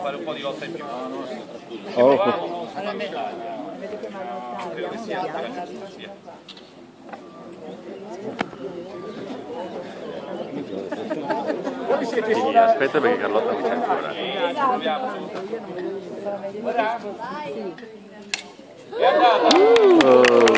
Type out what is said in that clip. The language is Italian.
fare un po' di lotta in più. Oh. Credo che sia la giusta, sì. Sì, aspetta perché Carlotta non c'è ancora. È andata!